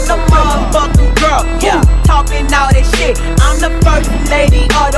the motherfucking girl, yeah, talking all that shit. I'm the first lady of